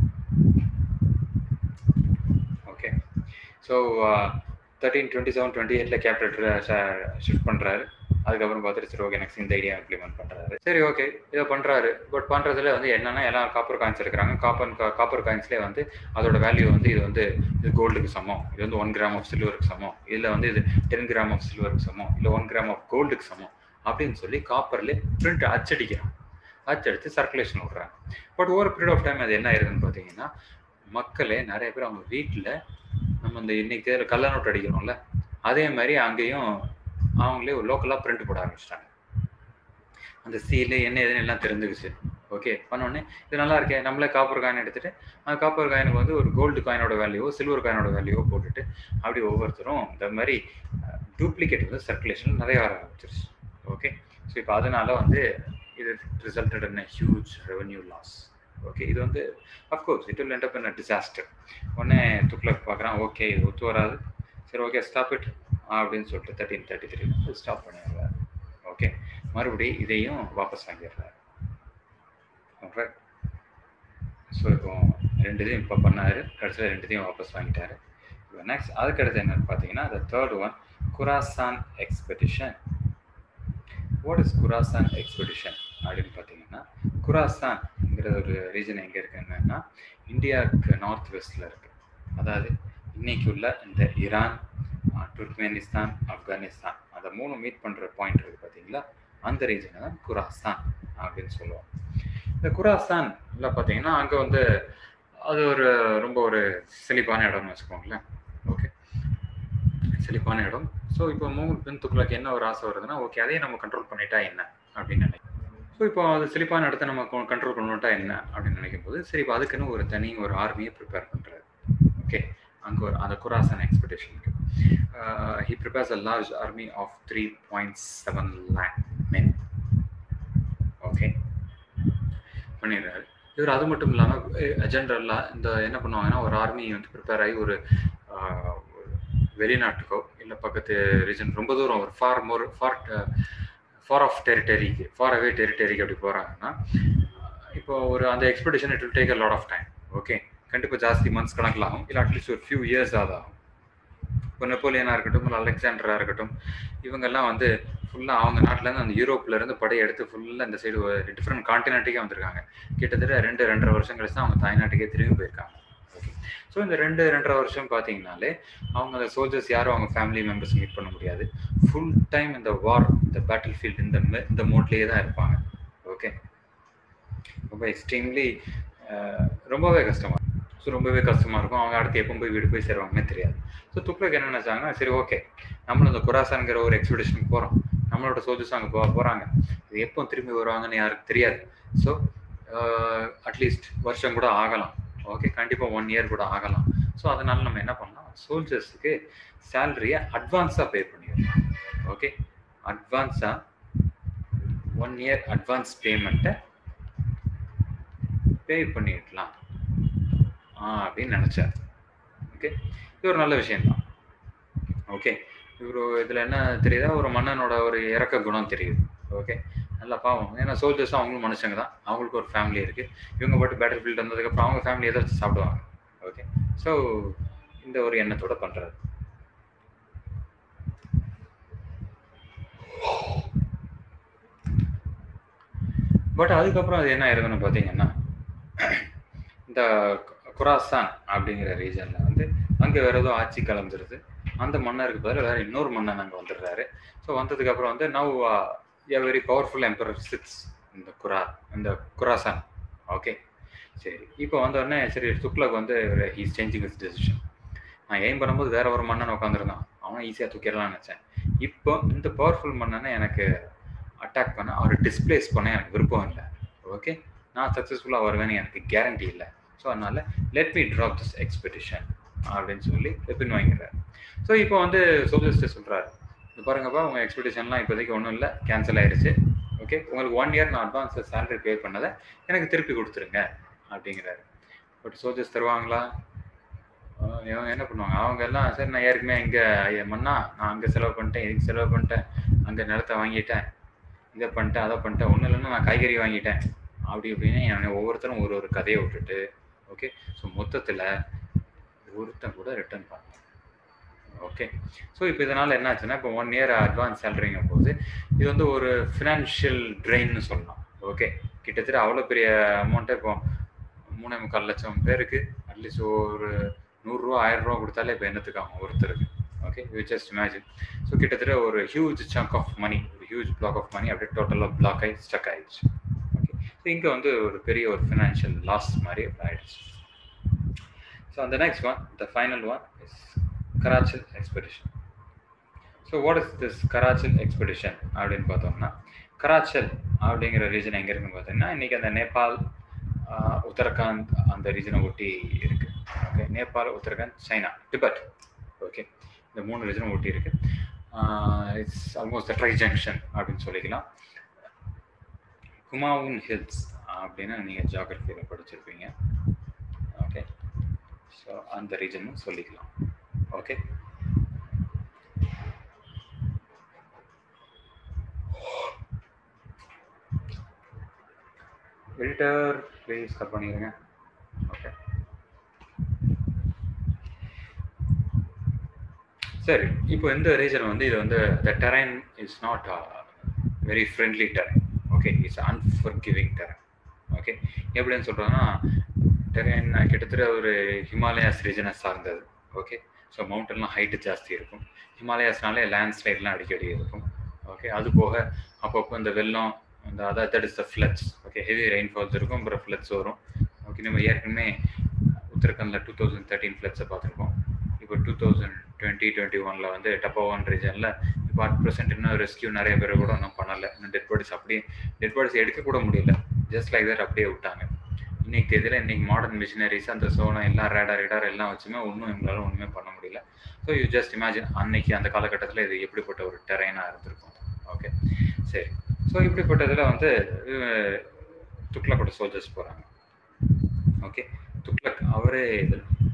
Okay, so thirteen twenty seven twenty எயிட்டில் கேபிட்டல் ஷிஃப்ட் பண்ணுறாரு. அதுக்கப்புறம் பார்த்துட்டு சரி ஓகே நெக்ஸ்ட் இந்த ஐடியா இம்ப்ளிமெண்ட் பண்ணுறாரு. சரி ஓகே இதை பண்ணுறாரு. பட் பண்ணுறதுல வந்து என்னென்னா எல்லாம் காப்பர் காயின்ஸ் இருக்கிறாங்க. காப்பர் காப்பர் காயின்ஸ்லேயே வந்து அதோட வேல்யூ வந்து இது வந்து இது கோல்டுக்கு சமம், இது வந்து ஒன் கிராம் ஆஃப் சில்வருக்கு சமம், இதில் வந்து இது டென் கிராம் ஆஃப் சில்வருக்கு சமம், இல்லை ஒன் கிராம் ஆஃப் கோல்டுக்கு சமம் அப்படின்னு சொல்லி காப்பர்லேயே பிரிண்ட் அச்சடிக்கிறாங்க. அச்சடித்து சர்க்குலேஷன் விடுறாங்க. But over period of time அது என்ன ஆயிருதுன்னு பார்த்தீங்கன்னா, மக்களே நிறைய பேர் அவங்க வீட்டில் நம்ம இந்த இன்னைக்கு தேவை கள்ள நோட்டு அடிக்கிறோம்ல, அதே மாதிரி அங்கேயும் அவங்களே ஒரு லோக்கலாக பிரிண்ட் போட ஆரம்பிச்சிட்டாங்க. அந்த சீலு என்ன எதுன்னு எல்லாம் தெரிஞ்சுக்கிச்சு. ஓகே பண்ணோடனே இது நல்லா இருக்கே, நம்மளே காப்பர் காயின் எடுத்துகிட்டு அந்த காப்பர் காயினுக்கு வந்து ஒரு கோல்டு காயினோட வேல்யூவோ சில்வர் காயினோட வேல்யூவோ போட்டுட்டு அப்படி ஒவ்வொருத்தரும் இந்த மாதிரி டூப்ளிகேட் வந்து சர்க்குலேஷன் நிறைய வர ஆரம்பிச்சிருச்சு. ஓகே, ஸோ இப்போ அதனால வந்து இது resulted in a huge revenue loss. Okay, இது வந்து of course it will end up in a disaster. உடனே துக்ளக் பார்க்குறான், ஓகே இது ஒத்து வராது, சரி ஓகே ஸ்டாப் இட் அப்படின்னு சொல்லிட்டு தேர்ட்டீன் தேர்ட்டி த்ரீ ஸ்டாப் பண்ணிடுறாரு. ஓகே, மறுபடியும் இதையும் வாபஸ் வாங்கிடுறாரு. ஓகே, ஸோ இப்போ ரெண்டு இதையும் இப்போ பண்ணார், கடைசியில் ரெண்டு இதையும் வாபஸ் வாங்கிட்டாரு. இப்போ நெக்ஸ்ட் அதுக்கு அடுத்து என்னன்னு பார்த்தீங்கன்னா the third one, Khorasan expedition. What is Khorasan expedition அப்படின்னு பார்த்தீங்கன்னா, குராசான்ங்கிற ஒரு ரீஜன் எங்கே இருக்குன்னா இந்தியாவுக்கு நார்த் வெஸ்டில் இருக்குது. அதாவது இன்னைக்கு உள்ள இந்த ஈரான், துர்க்மெனிஸ்தான், ஆப்கானிஸ்தான் அந்த மூணு மீட் பண்ணுற பாயிண்ட் இருக்குது பார்த்தீங்களா, அந்த ரீஜனை தான் குராசான் அப்படின்னு சொல்லுவோம். இந்த குராசான்ல பார்த்தீங்கன்னா அங்கே வந்து அது ஒரு ரொம்ப ஒரு செழிப்பான இடம்னு வச்சுக்கோங்களேன். ஓகே, செழிப்பான இடம். ஸோ இப்போ முகமது பின் துக்ளக் என்ன ஒரு ஆசை வருதுன்னா, ஓகே அதையே நம்ம கண்ட்ரோல் பண்ணிட்டா என்ன அப்படின்னு நினைக்கிறேன். ஸோ இப்போ அது செழிப்பான இடத்த நம்ம கண்ட்ரோல் பண்ணணுட்டா என்ன அப்படின்னு நினைக்கும் போது, சரி இப்போ அதுக்குன்னு ஒரு தனி ஒரு ஆர்மியை ப்ரிப்பேர் பண்ணுறாரு. ஓகே, அங்கே ஒரு அந்த குராசான் எக்ஸ்பெடிஷனுக்கு he prepares a large army of three point seven lakh men. Okay, பண்ணிடுறாரு இவர். அது மட்டும் இல்லாமல் ஜென்ரலாக இந்த என்ன பண்ணுவாங்கன்னா, ஒரு ஆர்மி வந்து ப்ரிப்பேர் ஆகி ஒரு வெளிநாட்டுக்கோ இல்லை பக்கத்து ரீஜன் ரொம்ப தூரம் ஒரு far more far far off டெரிட்டரிக்கு ஃபார் அவே டெரிட்டரிக்கு அப்படி போகிறாங்கன்னா, இப்போ ஒரு அந்த expedition it will take a lot of time. Okay, கண்டிப்பாக ஜாஸ்தி மந்த்ஸ் கணக்கில் ஆகும், இல்லை அட்லீஸ்ட் ஒரு ஃபியூ இயர்ஸ் ஆகும். இப்போ நெப்போலியனாக இருக்கட்டும், இல்லை அலெக்சாண்டராக இருக்கட்டும், இவங்கெல்லாம் வந்து ஃபுல்லாக அவங்க நாட்டிலேருந்து அந்த யூரோப்லேருந்து படையெடுத்து ஃபுல்லாக இந்த சைடு டிஃப்ரெண்ட் காண்டினென்ட்டுக்கே வந்திருக்காங்க. கிட்டத்தட்ட ரெண்டு ரெண்டரை வருஷம் கழிச்சு தான் அவங்க தாய்நாட்டுக்கே திரும்பி போயிருக்காங்க. ஓகே, ஸோ இந்த ரெண்டு ரெண்டரை வருஷம் பார்த்தீங்கன்னாலே அவங்க அந்த சோல்ஜர்ஸ் யாரும் அவங்க ஃபேமிலி மெம்பர்ஸ் மீட் பண்ண முடியாது. ஃபுல் டைம் இந்த வார், இந்த பேட்டில் ஃபீல்டு, இந்த இந்த மோட்லேயே தான் இருப்பாங்க. ஓகே, ரொம்ப எக்ஸ்ட்ரீம்லி ரொம்பவே கஷ்டமாக ஸோ ரொம்பவே கஷ்டமாக இருக்கும். அவங்க அடுத்து எப்போ போய் வீடு போய் சேருவாங்கன்னே தெரியாது. ஸோ துக்ளக் என்ன நினச்சாங்கன்னா, சரி ஓகே நம்மளும் இந்த குராசான்கிற ஒரு எக்ஸ்பெடிஷனுக்கு போகிறோம், நம்மளோட சோல்ஜர்ஸ் அங்கே போக போகிறாங்க, இது எப்போ திரும்பி வருவாங்கன்னு யாருக்கு தெரியாது. ஸோ அட்லீஸ்ட் வருஷம் கூட ஆகலாம். ஓகே, கண்டிப்பாக ஒன் இயர் கூட ஆகலாம். ஸோ அதனால நம்ம என்ன பண்ணலாம், சோல்ஜர்ஸுக்கு சேலரியை அட்வான்ஸாக பே பண்ணிடலாம். ஓகே, அட்வான்ஸாக ஒன் இயர் அட்வான்ஸ் பேமெண்ட்டை பே பண்ணிடலாம் அப்படின்னு நினச்சார். ஓகே, இது ஒரு நல்ல விஷயம்தான். ஓகே, இவர் இதில் என்ன தெரியுதா, ஒரு மன்னனோட ஒரு இறக்க குணம் தெரியுது. ஓகே, நல்லா பாவம், ஏன்னா சோல்ஜர்ஸும் அவங்களும் மனுஷங்க தான், அவங்களுக்கு ஒரு ஃபேமிலி இருக்குது. இவங்க போட்டு பேட்டில் ஃபீல்டு வந்ததுக்கப்புறம் அவங்க ஃபேமிலி எதை வச்சு சாப்பிடுவாங்க. ஓகே, ஸோ இந்த ஒரு எண்ணத்தோட பண்ணுறாரு. பட் அதுக்கப்புறம் அது என்ன ஆயிருதுன்னு பார்த்தீங்கன்னா, இந்த குராசான் அப்படிங்கிற ரீஜனில் வந்து அங்கே வேறு ஏதோ ஆட்சி கலந்துருது. அந்த மன்னருக்கு பதில் வேறு இன்னொரு மன்னன் அங்கே வந்துடுறாரு. ஸோ வந்ததுக்கப்புறம் வந்து now a very powerful emperor sits இந்த குரா இந்த குராசான். ஓகே, சரி இப்போ வந்தோடனே சரி துக்ளக் வந்து ஹீஸ் சேஞ்சிங் ஹிஸ் டெசிஷன். நான் எய்ம் பண்ணும்போது வேற ஒரு மன்னன் உட்காந்துருந்தான், அவன் ஈஸியாக தூக்கிடலாம்னு நினச்சேன். இப்போ இந்த பவர்ஃபுல் மன்னனை எனக்கு அட்டாக் பண்ண, அவர் டிஸ்பிளேஸ் பண்ண எனக்கு விருப்பம் இல்லை. ஓகே, நான் சக்ஸஸ்ஃபுல்லாக வருவேன்னு எனக்கு கேரண்டி இல்லை. ஸோ அதனால் let me drop this expedition அப்படின்னு சொல்லி பின் வாங்கிறார். ஸோ இப்போ வந்து சோல்ஜர்ஸ்ட்டு சொல்கிறாரு, இது பாருங்கப்பா உங்கள் எக்ஸ்பெடிஷன்லாம் இப்போதைக்கு ஒன்றும் இல்லை, கேன்சல் ஆயிடுச்சு. ஓகே, உங்களுக்கு ஒன் இயர் நான் அட்வான்ஸ் சேலரி பே பண்ணதை எனக்கு திருப்பி கொடுத்துருங்க அப்படிங்கிறாரு. பட் சோல்ஜர்ஸ் தருவாங்களா? இவங்க என்ன பண்ணுவாங்க, அவங்க எல்லாம் சரி நான் ஏற்கனவே இங்கே மண்ணா நான் அங்கே செலவு பண்ணிட்டேன், இதுக்கு செலவு பண்ணிட்டேன், அங்கே நிலத்தை வாங்கிட்டேன், இதை பண்ணிட்டேன், அதை பண்ணிட்டேன், ஒன்றும் இல்லைன்னா நான் காய்கறி வாங்கிட்டேன் அப்படி இப்படின்னு என் ஒவ்வொருத்தரும் ஒரு ஒரு கதையை விட்டுட்டு, ஓகே, ஸோ மொத்தத்தில் ஒருத்தன் கூட ரிட்டர்ன் பண்ணலாம். ஓகே, ஸோ இப்போ இதனால் என்னாச்சுன்னா, இப்போ ஒன் இயர் அட்வான்ஸ் சேலரிங்கும் போது இது வந்து ஒரு ஃபினான்ஷியல் ட்ரெயின்னு சொல்லலாம். ஓகே, கிட்டத்தட்ட அவ்வளோ பெரிய அமௌண்ட்டை இப்போ மூணே முக்கால் லட்சம் பேருக்கு அட்லீஸ்ட் ஒரு நூறுரூவா ஆயிரம் ரூபா கொடுத்தாலே இப்போ என்னத்துக்கு ஆகும் ஒருத்தருக்கு. Okay, you just imagine. So கிட்டத்தட்ட ஒரு ஹியூஜ் சங்க் ஆஃப் மணி, ஒரு ஹியூஜ் பிளாக் ஆஃப் மணி அப்படியே டோட்டலாக பிளாக் ஆகி ஸ்டக் ஆயிடுச்சு. ஓகே, ஸோ இங்கே வந்து ஒரு பெரிய ஒரு ஃபினான்ஷியல் லாஸ் மாதிரி ஆயிடுச்சு. ஸோ அந்த next one, the final one is Qarachil expedition. So what is this Qarachil expedition அப்படின்னு பார்த்தோம்னா, கராச்சல் அப்படிங்கிற ரீஜன் எங்கே இருக்குன்னு பார்த்தீங்கன்னா, இன்றைக்கி அந்த நேபாள், உத்தரகாண்ட் அந்த ரீஜனை ஒட்டி இருக்குது. Okay, Nepal, Uttarakhand, China, Tibet. Okay, இந்த மூணு ரீஜனும் ஒட்டி இருக்குது. இட்ஸ் ஆல்மோஸ்ட் ட்ரை ஜங்ஷன் அப்படின்னு சொல்லிக்கலாம். குமாவுன் ஹில்ஸ் அப்படின்னு நீங்கள் ஜியாகிரஃபியில் படிச்சிருப்பீங்க. ஓகே, ஸோ அந்த ரீஜனும் சொல்லிக்கலாம். ஓகே, எடிட்டர் ப்ளீஸ் கட் பண்ணிடுங்க. ஓகே, சரி, இப்போ இந்த ரீஜன் வந்து இது வந்து the terrain is not very friendly terrain. Okay, it's unforgiving terrain. Okay, எப்படின்னு சொல்கிறோன்னா, டெரைன் கிட்டத்தட்ட ஒரு ஹிமாலயாஸ் ரீஜனை சார்ந்தது. ஓகே, ஸோ மவுண்டன்லாம் ஹைட்டு ஜாஸ்தி இருக்கும். ஹிமாலயாஸ்னாலே லேண்ட்ஸ்லைட்லாம் அடிக்கடி இருக்கும். ஓகே, அது போக அப்பப்போ இந்த வெள்ளம் இந்த அதான் that is the floods. Okay, heavy rainfalls இருக்கும், அப்புறம் ஃப்ளட்ஸ் வரும். ஓகே, நம்ம ஏற்கனவே உத்தரகாண்டில் டூ தௌசண்ட் தேர்ட்டீன் ஃப்ளட்ஸை பார்த்துருக்கோம். இப்போ டூ தௌசண்ட் டுவெண்ட்டி டுவெண்ட்டி ஒனில் வந்து டப்பாவான் ரீஜனில் இப்போ அட் ப்ரெசென்ட் இன்னும் ரெஸ்கியூ நிறைய பேர் கூட இன்னும் பண்ணலை. இன்னும் டெட் பாடிஸ் அப்படியே டெட் பாடிஸ் எடுக்கக்கூட முடியல, ஜஸ்ட் லைக் தட் அப்படியே விட்டாங்க. இன்னைக்கு தேதியில் இன்னைக்கு மாடர்ன் மிஷினரிஸ் அந்த சோனம் எல்லாம் ரேடார் ரேடார் எல்லாம் வச்சுமே ஒன்றும் எங்களால் ஒன்றுமே பண்ண முடியல. ஸோ யூ ஜஸ்ட் இமேஜின் அன்னைக்கு அந்த காலகட்டத்தில் இது எப்படிப்பட்ட ஒரு டெரைனாக இருந்திருக்கும். ஓகே, சரி. ஸோ இப்படிப்பட்டதில் வந்து துக்ளக்கோட சோல்ஜர்ஸ் போகிறாங்க. ஓகே, துக்ளக் அவரே இது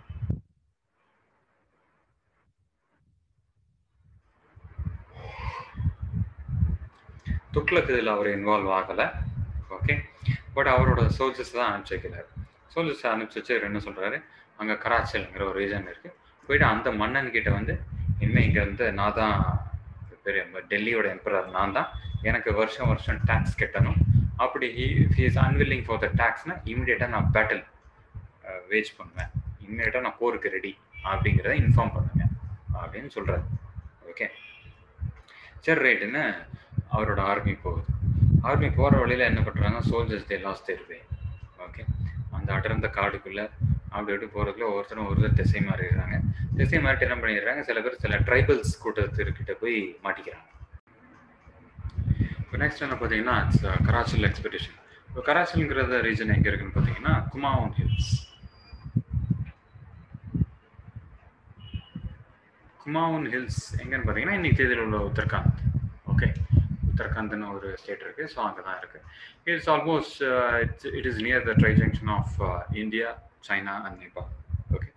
துக்ளக் இதில் அவர் இன்வால்வ் ஆகலை. ஓகே, பட் அவரோட சோல்ஜர்ஸ் தான் அனுப்பிச்சு வைக்கிறாரு. சோல்ஜர்ஸ் அனுப்பிச்சு வச்சு என்ன சொல்கிறாரு, அங்கே கராச்சல்ங்கிற ஒரு ரீஜன் இருக்குது, போயிட்டு அந்த மன்னன் கிட்ட வந்து இனிமேல் இங்கே வந்து நான் தான் பெரிய டெல்லியோட எம்பரர், நான் தான், எனக்கு வருஷம் வருஷம் டேக்ஸ் கட்டணும். அப்படி if is unwilling for the டேக்ஸ்னால் இமீடியட்டாக நான் பேட்டில் வேஜ் பண்ணுவேன், இமீடியட்டாக நான் போருக்கு ரெடி அப்படிங்கிறத இன்ஃபார்ம் பண்ணுங்க அப்படின்னு சொல்கிறாரு. ஓகே, சரி ரைட்டுன்னு அவரோட ஆர்மி போகுது. ஆர்மி போகிற வழியில் என்ன பண்ணுறாங்க, soldiers they lost their way. Okay, அந்த அடர்ந்த காடுக்குள்ளே அப்படி எப்படி போகிறதுக்குள்ள ஒவ்வொருத்தரும் ஒருத்தர் திசை மாறிடுறாங்க. திசை மாறிட்டு என்ன பண்ணிடுறாங்க, சில பேர் சில ட்ரைபல்ஸ் கூட்டத்திற்கிட்ட போய் மாட்டிக்கிறாங்க. இப்போ நெக்ஸ்ட் என்ன பார்த்தீங்கன்னா கராச்சல் எக்ஸ்பெடிஷன். இப்போ கராச்சல்ங்கிறத ரீஜன் எங்கே இருக்குன்னு பார்த்தீங்கன்னா குமாவுன் ஹில்ஸ். குமாவுன் ஹில்ஸ் எங்கன்னு பார்த்தீங்கன்னா இன்னைக்கு தேதியில் உள்ள உத்தரகாண்ட். ஓகே, உத்தரகாண்ட்னு ஒரு ஸ்டேட் இருக்குது, ஸோ அங்கே தான் இருக்குது. It's almost it's it is near the tri junction of India, China and Nepal. Okay,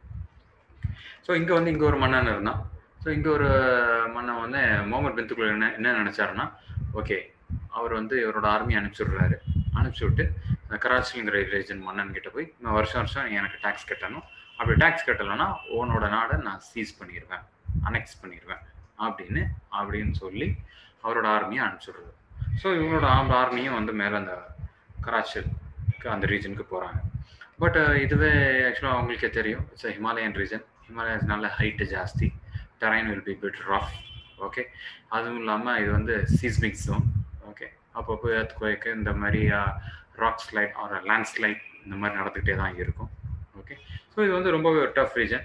so இங்கே வந்து இங்கே ஒரு மன்னன் இருந்தான். ஸோ இங்கே ஒரு மன்னன் வந்து முகமது பின் துக்ளக் என்ன என்ன நினச்சாருன்னா, ஓகே அவர் வந்து இவரோட ஆர்மி அனுப்பிச்சி விட்றாரு, அனுப்பிச்சி விட்டு இந்த கராச்சிங்கிற ரீஜன் மன்னன் கிட்ட போய் நான் வருஷம் வருஷம் எனக்கு டேக்ஸ் கட்டணும், அப்படி டேக்ஸ் கட்டலைன்னா உன்னோட நாடை நான் சீஸ் பண்ணிடுவேன், அனெக்ஸ் பண்ணிடுவேன் அப்படின்னு அப்படின்னு சொல்லி அவரோட ஆர்மியை அனுப்பிச்சுடுறது. ஸோ இவரோட ஆர்மியும் வந்து மேலே அந்த கராச்சலுக்கு அந்த ரீஜனுக்கு போகிறாங்க. பட் இதுவே ஆக்சுவலாக அவங்களுக்கே தெரியும், இட்ஸ் ஹிமாலயன் ரீஜன், ஹிமாலயஸ்னால ஹைட்டு ஜாஸ்தி, terrain will be bit rough. Okay, அதுவும் இல்லாமல் இது வந்து சீஸ்மிக் ஜோன். ஓகே, அப்பப்போ எர்த்குவேக் இந்த மாதிரி rockslide or landslide இந்த மாதிரி நடந்துக்கிட்டே தான் இருக்கும். ஓகே, ஸோ இது வந்து ரொம்பவே ஒரு டஃப் ரீஜன்.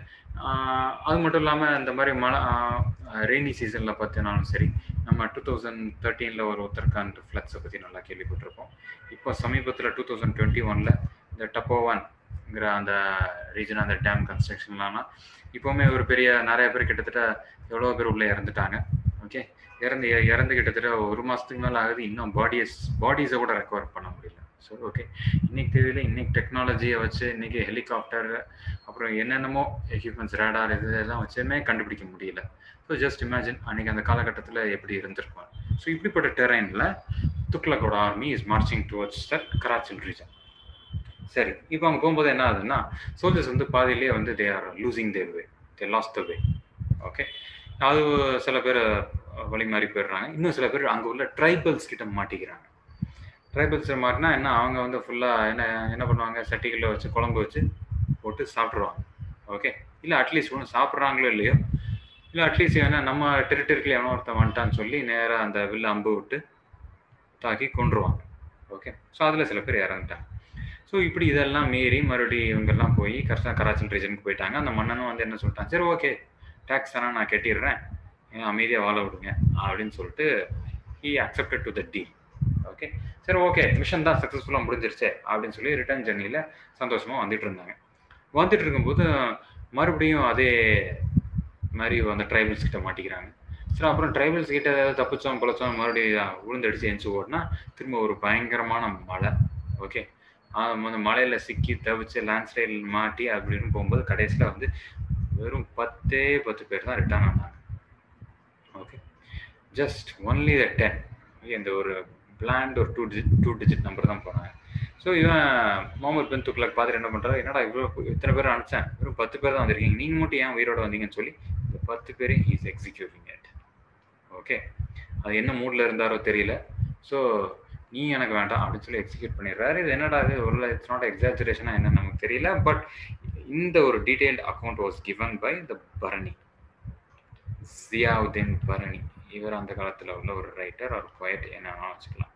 அது மட்டும் இல்லாமல் இந்த மாதிரி மழை ரெய்னி சீசனில் பார்த்தீங்கன்னாலும் சரி, நம்ம டூ தௌசண்ட் தேர்ட்டீனில் ஒரு உத்தரகாண்ட் ஃப்ளட்ஸை பற்றி நல்லா கேள்விப்பட்டிருப்போம். இப்போ சமீபத்தில் டூ தௌசண்ட் டுவெண்ட்டி ஒனில் இந்த டப்போவான்ங்கிற அந்த ரீஜன் அந்த டேம் கன்ஸ்ட்ரக்ஷன்லாம் இப்போவுமே ஒரு பெரிய நிறைய பேர் கிட்டத்தட்ட எவ்வளோ பேர் உள்ளே இறந்துட்டாங்க. ஓகே, இறந்து இறந்து கிட்டத்தட்ட ஒரு மாதத்துக்கு மேலே ஆகுது, இன்னும் பாடிஸ் பாடிஸை கூட ரெக்கவர் பண்ண முடியல. ஸோ ஓகே, இன்னைக்கு தேதியில் இன்னைக்கு டெக்னாலஜியை வச்சு இன்னைக்கு ஹெலிகாப்டர் அப்புறம் என்னென்னமோ எக்யூப்மெண்ட்ஸ் ரேடார் இது இதெல்லாம் வச்சுமே கண்டுபிடிக்க முடியல. ஸோ ஜஸ்ட் இமேஜின் அன்றைக்கி அந்த காலகட்டத்தில் எப்படி இருந்திருக்கும். ஸோ இப்படிப்பட்ட டெரைனில் துக்ளக்கோட army is marching towards the Qarachil region. சரி, இப்போ அவங்க போகும்போது என்ன ஆகுதுன்னா சோல்ஜர்ஸ் வந்து பாதியிலேயே வந்து they are losing their way, they lost the way. Okay, அது சில பேர் வழி மாறி போயிடுறாங்க, இன்னும் சில பேர் அங்கே உள்ள ட்ரைபல்ஸ் கிட்ட மாட்டிக்கிறாங்க. ட்ரைபல்ஸ் மாட்டினா என்ன, அவங்க வந்து ஃபுல்லாக என்ன என்ன பண்ணுவாங்க, சட்டிகளில் வச்சு குழம்பு வச்சு போட்டு சாப்பிட்ருவாங்க. ஓகே, இல்லை அட்லீஸ்ட் ஒன்று சாப்பிட்றாங்களோ இல்லையோ, இல்லை அட்லீஸ்ட் ஏன்னா நம்ம டெரிட்டரிக்கில் எவனோ ஒருத்தன் வந்துட்டான்னு சொல்லி நேராக அந்த வில்ல அம்பு விட்டு தாக்கி கொண்டுருவாங்க. ஓகே, ஸோ அதில் சில பேர் இறந்துட்டாங்க. ஸோ இப்படி இதெல்லாம் மீறி மறுபடியும் இவங்கெல்லாம் போய் கரெக்டாக கராச்சல் ரீஜனுக்கு போயிட்டாங்க. அந்த மன்னனும் வந்து என்ன சொல்லிட்டான், சரி ஓகே டேக்ஸ் தானே நான் கட்டிடுறேன், அமைதியாக வாழ விடுங்க அப்படின்னு சொல்லிட்டு he accepted to the deal. Okay, சரி ஓகே மிஷன் தான் சக்ஸஸ்ஃபுல்லாக முடிஞ்சிருச்சு அப்படின்னு சொல்லி ரிட்டர்ன் ஜர்னியில் சந்தோஷமாக வந்துட்டு இருந்தாங்க. வந்துட்டு இருக்கும்போது மறுபடியும் அதே மாதிரி அந்த ட்ரைபல்ஸ் கிட்ட மாட்டிக்கிறாங்க. சரி, அப்புறம் ட்ரைபல்ஸ் கிட்ட ஏதாவது தப்பிச்சோம் பொழைச்சோம் மறுபடியும் விழுந்தடிச்சு எஞ்சி ஓடினா திரும்ப ஒரு பயங்கரமான மழை. ஓகே, அந்த மலையில் சிக்கி தவிச்சு லேண்ட்ஸ்லைடில் மாட்டி அப்படின்னு போகும்போது கடைசியில் வந்து வெறும் பத்தே பத்து பேர் தான் ரிட்டர்ன் ஆனாங்க. Okay, just only the ten, இந்த ஒரு பிளான்ட் ஒரு two digit two digit number தான் போனாங்க. ஸோ இவன் முகமது பின் துக்ளக் பார்த்துட்டு என்ன பண்ணுறாரு, என்னடா இவ்வளோ இத்தனை பேர் அனுப்பிச்சேன், வெறும் பத்து பேர் தான் வந்திருக்கீங்க, நீங்கள் மட்டும் ஏன் உயிரோட வந்தீங்கன்னு சொல்லி இந்த பத்து பேரையும் ஹீஸ் எக்ஸிக்யூட்டிங் இட். ஓகே, அது என்ன மூடில் இருந்தாரோ தெரியல. ஸோ நீ எனக்கு வேண்டாம் அப்படின்னு சொல்லி எக்ஸிக்யூட் பண்ணிடுறாரு. இது என்னடா இது ஒரு இட்ஸ் நாட் எக்ஸாஜரேஷனாக என்ன நமக்கு தெரியல. பட் இந்த ஒரு detailed account was given by the Barani. Ziauddin Barani, இவர் அந்த காலத்தில் உள்ள ஒரு ரைட்டர், ஒரு போயட் என்ன வச்சுக்கலாம்.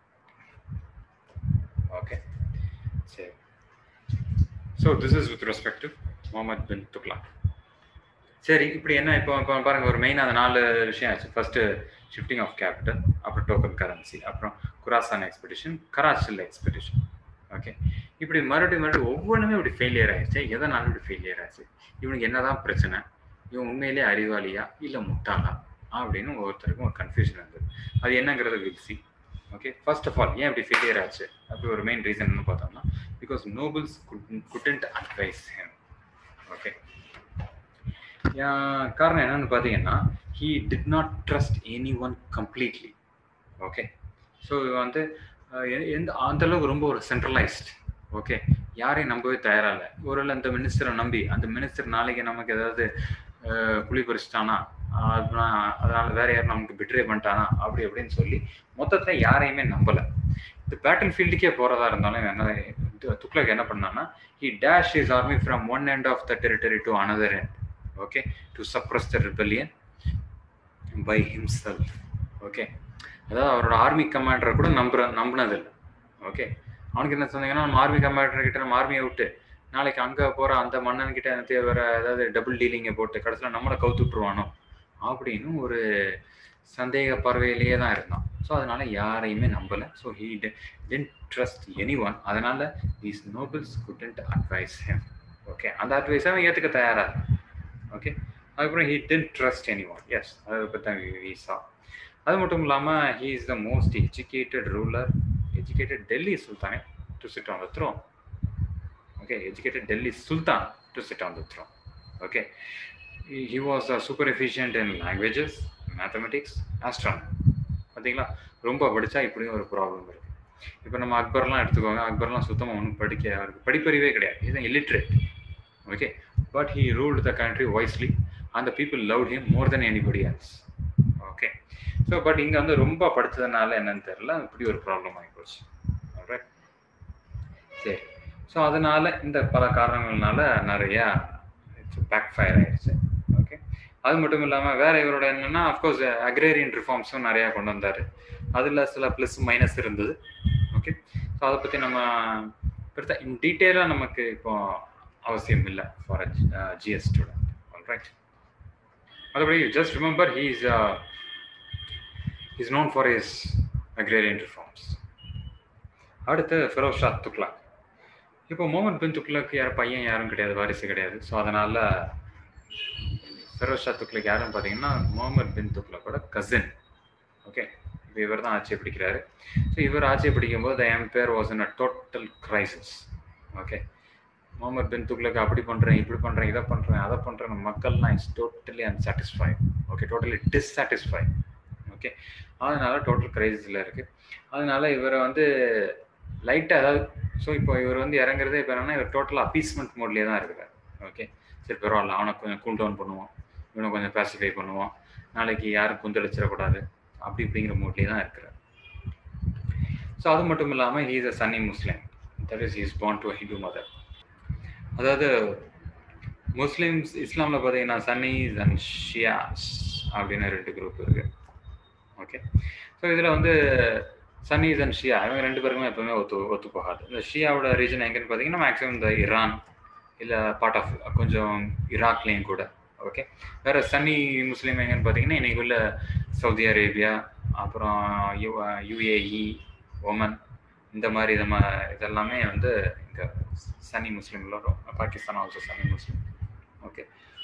ஓகே, சரி. So this is with respect to Muhammad bin Tughlaq. சரி, இப்படி என்ன இப்போ இப்போ பாருங்கள், ஒரு மெயின் அந்த நாலு விஷயம் ஆச்சு. ஃபர்ஸ்ட்டு ஷிஃப்டிங் ஆஃப் கேபிட்டல், அப்புறம் டோக்கன் கரன்சி, அப்புறம் Khurasan expedition, Qarachil expedition. Okay, இப்படி மறுபடியும் மறுபடியும் ஒவ்வொன்றுமே இப்படி ஃபெயிலியர் ஆயிடுச்சு. எதனாலும் இப்படி ஃபெயிலியர் ஆச்சு, இவனுக்கு என்னதான் பிரச்சனை, இவன் உண்மையிலே அறிவாளியா இல்லை முட்டாளா அப்படின்னு ஒவ்வொருத்தருக்கும் ஒரு கன்ஃபியூஷன் இருந்தது. அது என்னங்கிறது will see. Okay, first of all ஏன் இப்படி ஃபெயிலியர் ஆச்சு அப்படி ஒரு மெயின் ரீசன் என்ன பார்த்தோம்னா, because nobles couldn't advise him. Okay, காரணம் என்னன்னு பார்த்தீங்கன்னா, he did not trust anyone completely. Okay, so வந்து எந்த அந்தளவுக்கு ரொம்ப ஒரு சென்ட்ரலைஸ்ட். ஓகே, யாரையும் நம்பவே தயாராக இல்லை. ஒரு அந்த மினிஸ்டரை நம்பி அந்த மினிஸ்டர் நாளைக்கு நமக்கு ஏதாவது குழி பறிச்சிட்டானா, அதனால வேற யாரும் நமக்கு பிட்ரே பண்ணிட்டானா அப்படி அப்படின்னு சொல்லி மொத்தத்தில் யாரையுமே நம்பலை. இந்த பேட்டில் ஃபீல்டுக்கே போகிறதா இருந்தாலும் என்ன துக்ளக் என்ன பண்ணான்னா, he dash his army from one end of the territory to another end. Okay, to suppress the rebellion by himself. Okay, அதாவது அவரோட ஆர்மி கமாண்டரை கூட நம்புற நம்பினதில்லை. ஓகே, அவனுக்கு என்ன சொன்னீங்கன்னா, நம்ம ஆர்மி கமாண்டர் கிட்ட நம்ம ஆர்மியை விட்டு நாளைக்கு அங்கே போகிற அந்த மன்னன் கிட்ட எனக்கு வேற ஏதாவது டபுள் டீலிங்கை போட்டு கடைசியில் நம்மளை கவுத்து விட்டுருவானோ அப்படின்னு ஒரு சந்தேக பார்வையிலேயே தான் இருந்தான். ஸோ அதனால யாரையுமே நம்பலை. So he didn't trust anyone. அதனால these nobles couldn't advise him. Okay, அந்த அட்வைஸை அவன் ஏற்றுக்க தயாராக. ஓகே, அதுக்கப்புறம் he didn't trust anyone. Yes, அதை பற்றி தான் வீசா. அது மட்டும் இல்லாமல் he is the most educated ruler, educated Delhi சுல்தானே to sit on the throne. Okay, educated Delhi sultan to sit on the throne. Okay, he was uh, super efficient in languages, mathematics, astronomy. பார்த்தீங்களா, ரொம்ப படித்தா இப்படியும் ஒரு ப்ராப்ளம் இருக்குது. இப்போ நம்ம அக்பர்லாம் எடுத்துக்கோங்க, அக்பர்லாம் சுத்தமாக ஒன்றும் படிக்க அவருக்கு படிப்பறிவே கிடையாது. Is illiterate. Okay, but he ruled the country wisely and the people loved him more than anybody else. Okay, so but இங்கே வந்து ரொம்ப படித்ததுனால என்னன்னு தெரியல, இப்படி ஒரு ப்ராப்ளம் ஆகி போச்சு. ரைட், சரி. ஸோ அதனால இந்த பல காரணங்கள்னால நிறையா பேக் ஃபயர் ஆயிடுச்சு. ஓகே, அது மட்டும் இல்லாமல் வேற இவரோட என்னன்னா, அஃப்கோர்ஸ் அக்ரேரியன் ரிஃபார்ம்ஸும் நிறையா கொண்டு வந்தார். அதில் சில ப்ளஸ் மைனஸ் இருந்தது. ஓகே, ஸோ அதை பற்றி நம்ம பெருசாக இன் டீட்டெயிலாக நமக்கு இப்போ அவசியம் இல்லை ஃபார் ஜிஎஸ் ஸ்டூடெண்ட். ஆல்ரைட், அதுபடி just remember he is is known for his agrarian reforms. அடுத்து ஃபெரோஸ் ஷா துக்ளக். இப்போ முகமது பின் துக்ளக் யார் பையன் யாரும் கிடையாது, வாரிசு கிடையாது. ஸோ அதனால் ஃபெரோஸ் ஷா துக்ளக் யாருன்னு பார்த்தீங்கன்னா, முகமது பின் துக்ளக்கோட கசின். ஓகே, இப்போ இவர் தான் ஆட்சியை பிடிக்கிறாரு. ஸோ இவர் ஆட்சியை பிடிக்கும்போது the empire was in a total crisis. Okay, Muhammad bin Tughlaq அப்படி பண்ணுறேன், இப்படி பண்ணுறேன், இதை பண்ணுறேன், அதை பண்ணுறேன், மக்கள்லாம் is totally unsatisfied. Okay, totally dissatisfied. Okay, அதனால டோட்டல் கிரைசிஸில் இருக்குது. அதனால இவரை வந்து லைட்டாக அதாவது, ஸோ இப்போ இவர் வந்து இறங்குறதே இப்போ என்னன்னா, இவர் டோட்டல் அப்பீஸ்மெண்ட் மோட்லேயே தான் இருக்கிறார். ஓகே, சரி பரவாயில்ல, அவனை கொஞ்சம் கூல் டவுன் பண்ணுவோம், இவனை கொஞ்சம் பேசிஃபை பண்ணுவோம், நாளைக்கு யாரும் குந்தளிச்சிடக்கூடாது, அப்படி இப்படிங்கிற மோட்லேயே தான் இருக்கிறார். ஸோ அது மட்டும் இல்லாமல் he is a Sunni Muslim, that is he is born to Hindu mother. அதாவது முஸ்லீம்ஸ் இஸ்லாமில் பார்த்தீங்கன்னா சன்னீஸ் அண்ட் ஷியாஸ் அப்படின்னு ரெண்டு குரூப் இருக்குது. ஓகே, ஸோ இதில் வந்து சன்னீஸ் அண்ட் ஷியா இவங்க ரெண்டு பேருக்குமே எப்பவுமே ஒத்து ஒத்து போகாது. இந்த ஷியாவோட ரீஜன் எங்கன்னு பார்த்தீங்கன்னா மேக்ஸிமம் இந்த ஈரான் இல்லை பார்ட் ஆஃப் கொஞ்சம் ஈராக்லேயும் கூட. ஓகே, வேறு சன்னி முஸ்லீம் எங்கன்னு பார்த்தீங்கன்னா இன்றைக்கி உள்ள சவுதி அரேபியா, அப்புறம் யூ யூஏஇ, ஒமன், இந்த மாதிரி இதை மா இதெல்லாமே வந்து இங்கே சன்னி முஸ்லீமில் வரும். Pakistan also Sunni Muslim. Okay,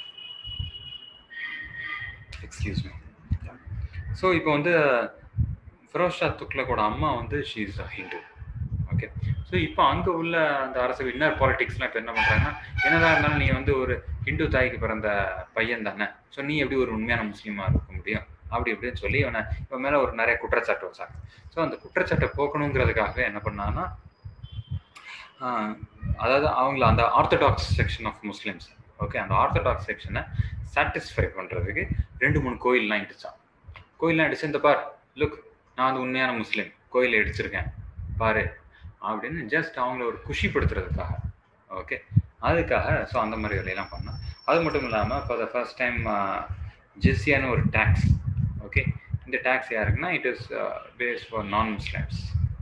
excuse me. So இப்போ வந்து ஃபெரோஸ் ஷா துக்ளக்கோட அம்மா வந்து she is a Hindu. Okay, so இப்போ அங்கே உள்ள அந்த அரசு இன்னர் பாலிட்டிக்ஸ்லாம் இப்போ என்ன பண்ணுறாங்கன்னா, என்னதான் இருந்தாலும் நீ வந்து ஒரு ஹிந்து தாய்க்கு பிறந்த பையன் தானே, ஸோ நீ எப்படி ஒரு உண்மையான முஸ்லீமாக இருக்க முடியும் அப்படி இப்படின்னு சொல்லி இவனை இவன் மேலே ஒரு நிறைய குற்றச்சாட்டு வச்சாங்க. ஸோ அந்த குற்றச்சாட்டை போக்கணுங்கிறதுக்காகவே என்ன பண்ணான்னா, அதாவது அவங்கள அந்த orthodox section of Muslims, okay, அந்த ஆர்த்தடாக்ஸ் செக்ஷனை சாட்டிஸ்ஃபை பண்ணுறதுக்கு ரெண்டு மூணு கோயில்லாம் இடிச்சான். கோயில்லாம் இடிச்சு, இந்த பார் லுக், நான் வந்து உண்மையான முஸ்லீம், கோயிலை இடிச்சிருக்கேன் பாரு அப்படின்னு ஜஸ்ட் அவங்கள ஒரு குஷிப்படுத்துறதுக்காக. ஓகே, அதுக்காக ஸோ அந்த மாதிரி வேலையெல்லாம் பண்ணேன். அது மட்டும் இல்லாமல் ஃபார் த ஃபர்ஸ்ட் டைம் ஜிஸ்யான்னு ஒரு டேக்ஸ். ஓகே, இந்த டேக்ஸ் யாருக்குன்னா it is pays for non Muslims.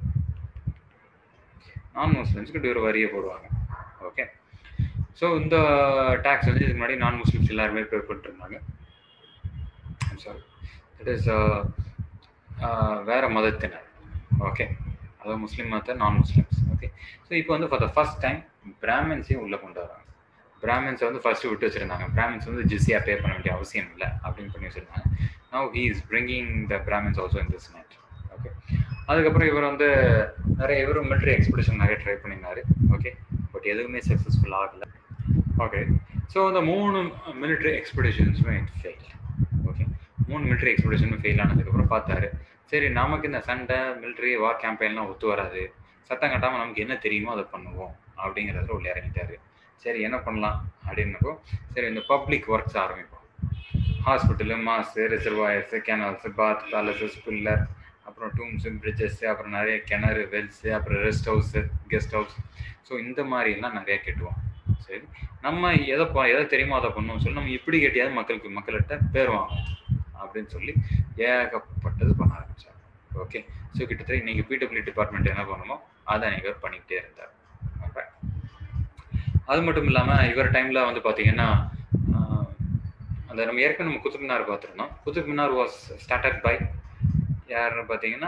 Non முஸ்லிம்ஸ்க்கு இப்படி ஒரு வரியை போடுவாங்க. ஓகே, ஸோ இந்த டேக்ஸ் வந்து இதுக்கு முன்னாடி நான் முஸ்லிம்ஸ் எல்லாருமே பே பண்ணிட்டுருந்தாங்க. சாரி, இட் இஸ் வேற மதத்தினர். ஓகே, அதாவது முஸ்லீம் மதத்தை நான் முஸ்லிம்ஸ். ஓகே, ஸோ இப்போ வந்து ஃபார் த ஃபர்ஸ்ட் டைம் பிராமின்ஸையும் உள்ளே கொண்டு வராங்க. பிராமின்ஸை வந்து ஃபர்ஸ்ட் விட்டு வச்சிருந்தாங்க. பிராமின்ஸ் வந்து ஜிஸ்யா பே பண்ண வேண்டிய அவசியம் இல்லை அப்படின்னு பண்ணி வச்சிருந்தாங்க. Now he is bringing the Brahmins also in this net. Okay, அதுக்கப்புறம் இவர் வந்து நிறைய இவர் மிலிட்ரி எக்ஸ்பெடிஷன் நிறைய ட்ரை பண்ணியிருந்தாரு. ஓகே, பட் எதுவுமே சக்ஸஸ்ஃபுல் ஆகலை. ஓகே, ஸோ இந்த மூணு மிலிட்ரி எக்ஸ்பெடிஷன்ஸுமே ஃபெயில். ஓகே, மூணு மிலிட்ரி எக்ஸ்பெடிஷனும் ஃபெயில் ஆனதுக்கப்புறம் பார்த்தாரு, சரி நமக்கு இந்த சண்டை மிலிட்ரி வார் கேம்பெயின்லாம் ஒத்து வராது, சத்தம் கட்டாமல் நமக்கு என்ன தெரியுமோ அதை பண்ணுவோம் அப்படிங்கிறதுல உள்ள இறங்கிட்டாரு. சரி என்ன பண்ணலாம் அப்படின்னப்போ, சரி இந்த பப்ளிக் ஒர்க்ஸ் ஆரம்பிப்போம். Hospital, mosques, reservoirs, canals, bath palaces, pillar, அப்புறம் டூம்ஸு, பிரிட்ஜஸ்ஸு, அப்புறம் நிறைய கிணறு, வெல்ஸு, அப்புறம் rest house, guest house. So இந்த மாதிரிலாம் நிறையா கட்டுவோம். சரி, நம்ம எதை எதை தெரியுமோ அதை பண்ணுவோம் சொல்லி நம்ம இப்படி கட்டியாவது மக்களுக்கு மக்கள்கிட்ட பேர் வாங்குவோம் அப்படின்னு சொல்லி ஏகப்பட்டது பண்ண ஆரம்பித்தார். ஓகே, ஸோ கிட்டத்தட்ட இன்னைக்கு பிடபிள்யூ டிபார்ட்மெண்ட் என்ன பண்ணுமோ அதை இவர் பண்ணிக்கிட்டே இருந்தார். ஓகே, அது மட்டும் இல்லாமல் இவர் டைமில் வந்து பார்த்தீங்கன்னா அந்த நம்ம ஏற்கனவே நம்ம குதுப் மினார் பார்த்துருந்தோம். Qutub Minar was started by யாருன்னு பார்த்தீங்கன்னா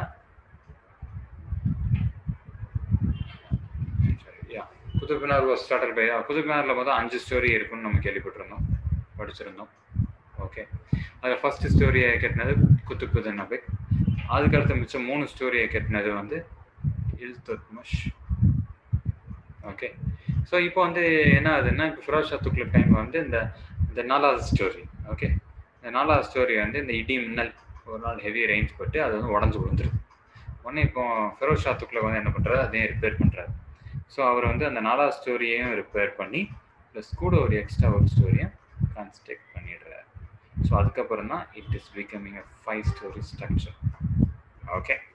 Qutub Minar was started by Qutub மினாரில் பார்த்தா அஞ்சு ஸ்டோரி இருக்குன்னு நம்ம கேள்விப்பட்டிருந்தோம், படிச்சிருந்தோம். ஓகே, அதில் ஃபர்ஸ்ட் ஸ்டோரியை கட்டினது குத்துபுதீன் ஐபக். அதுக்கடுத்து மிச்சம் மூணு ஸ்டோரியை கட்டினது வந்து இல்துத்மிஷ். ஓகே, ஸோ இப்போ வந்து என்ன ஆகுதுன்னா, இப்போ ஃபிரோஸ் ஷா துக்ளக் டைம் வந்து இந்த இந்த நாலாவது ஸ்டோரி. ஓகே, இந்த நாலாவது ஸ்டோரி வந்து இந்த இடி மின்னல் ஒரு நாள் ஹெவி ரெயின்ஸ் பட்டு அது வந்து உடஞ்சி விழுந்துருது. உடனே இப்போ ஃபிரோஸ் ஷா துக்ளக் வந்து என்ன பண்ணுறாரு, அதையும் ரிப்பேர் பண்ணுறாரு. ஸோ அவர் வந்து அந்த நாலாவது ஸ்டோரியையும் ரிப்பேர் பண்ணி ப்ளஸ் கூட ஒரு எக்ஸ்ட்ரா ஒரு ஸ்டோரியும் கன்ஸ்ட்ரக்ட் பண்ணிடுறாரு. ஸோ அதுக்கப்புறம் தான் it is becoming a five storey structure. Okay.